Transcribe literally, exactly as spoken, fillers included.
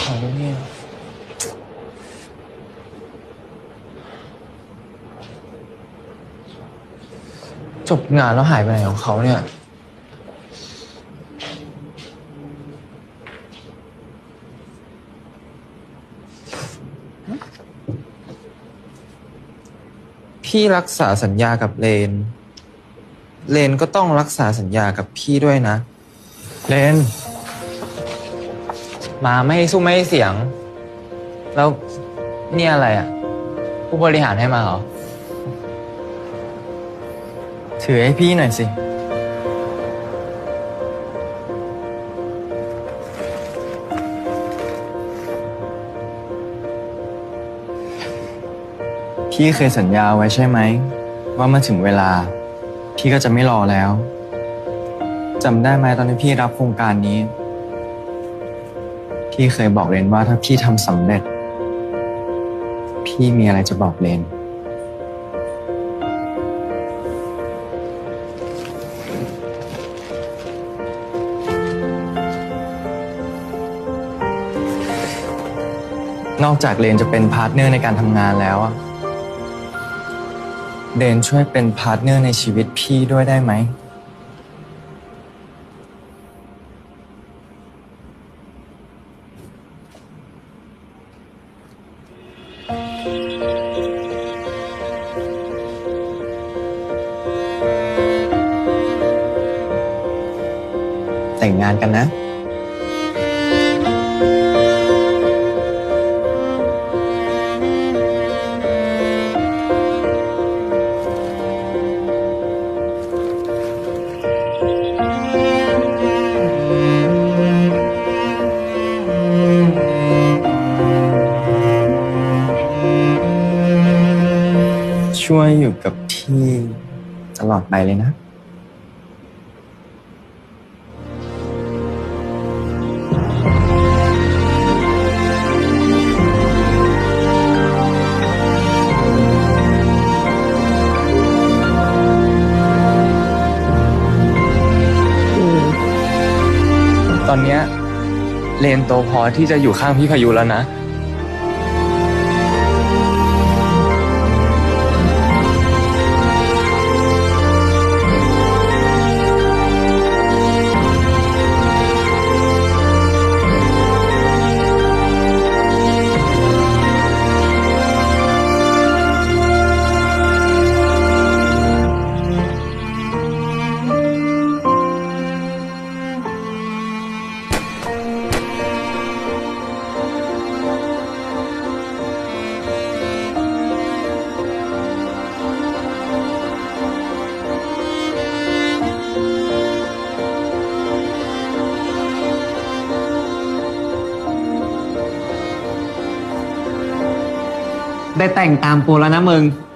เขาเนี่ยจบงานแล้วหายไปไหนของเขาเนี่ยพี่รักษาสัญญากับเลนเลนก็ต้องรักษาสัญญากับพี่ด้วยนะเลนมาไม่ให้สู้ไม่ให้เสียงแล้วเนี่ยอะไรอ่ะผู้บริหารให้มาเหรอถือให้พี่หน่อยสิพี่เคยสัญญาไว้ใช่ไหมว่าเมื่อถึงเวลาพี่ก็จะไม่รอแล้วจำได้ไหมตอนที่พี่รับโครงการนี้พี่เคยบอกเรนว่าถ้าพี่ทำสำเร็จพี่มีอะไรจะบอกเรนนอกจากเรนจะเป็นพาร์ทเนอร์ในการทำงานแล้วเรนช่วยเป็นพาร์ทเนอร์ในชีวิตพี่ด้วยได้ไหมแต่งงานกันนะช่วยอยู่กับพี่ตลอดไปเลยนะตอนเนี้ยเลนโตพอที่จะอยู่ข้างพี่พายุแล้วนะได้แต่งตามโปรแล้วนะมึง